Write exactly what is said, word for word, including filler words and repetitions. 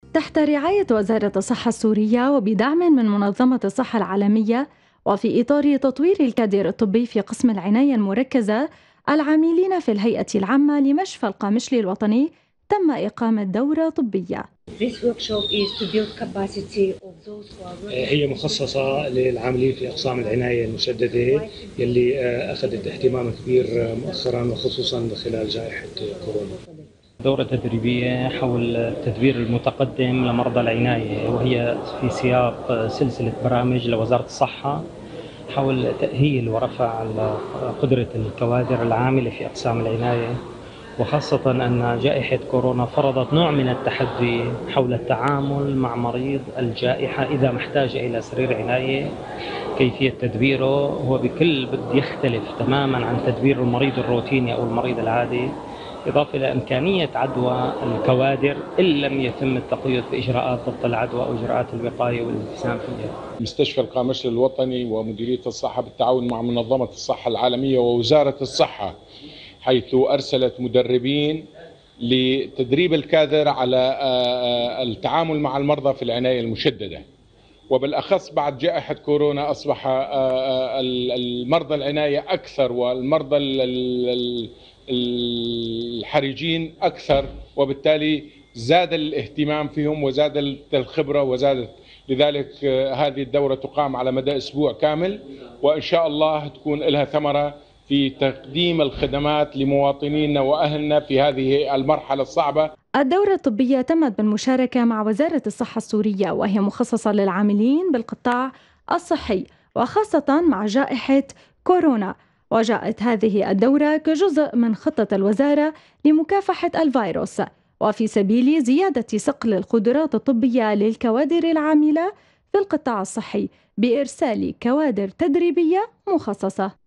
تحت رعاية وزارة الصحة السورية وبدعم من منظمة الصحة العالمية، وفي إطار تطوير الكادر الطبي في قسم العناية المركزة، العاملين في الهيئة العامة لمشفى القامشلي الوطني تم إقامة دورة طبية. هي مخصصة للعاملين في أقسام العناية المشددة يلي أخذت اهتمام كبير مؤخرا وخصوصا خلال جائحة كورونا. دورة تدريبية حول التدبير المتقدم لمرضى العناية، وهي في سياق سلسلة برامج لوزارة الصحة حول تأهيل ورفع قدرة الكوادر العاملة في أقسام العناية، وخاصة أن جائحة كورونا فرضت نوع من التحدي حول التعامل مع مريض الجائحة إذا ما احتاج إلى سرير عناية. كيفية تدبيره هو بكل بد يختلف تماما عن تدبير المريض الروتيني أو المريض العادي، إضافة إلى إمكانية عدوى الكوادر إن لم يتم التقييد بإجراءات ضد العدوى أو إجراءات الوقاية والالتزام فيها. مستشفى القامشلي الوطني ومديرية الصحة بالتعاون مع منظمة الصحة العالمية ووزارة الصحة، حيث أرسلت مدربين لتدريب الكادر على التعامل مع المرضى في العناية المشددة، وبالأخص بعد جائحة كورونا أصبح المرضى العناية أكثر والمرضى الحرجين أكثر، وبالتالي زاد الاهتمام فيهم وزاد الخبرة وزادت. لذلك هذه الدورة تقام على مدى أسبوع كامل، وإن شاء الله تكون لها ثمرة في تقديم الخدمات لمواطنينا وأهلنا في هذه المرحلة الصعبة. الدورة الطبية تمت بالمشاركة مع وزارة الصحة السورية، وهي مخصصة للعاملين بالقطاع الصحي وخاصة مع جائحة كورونا. وجاءت هذه الدورة كجزء من خطة الوزارة لمكافحة الفيروس، وفي سبيل زيادة صقل القدرات الطبية للكوادر العاملة في القطاع الصحي بإرسال كوادر تدريبية مخصصة.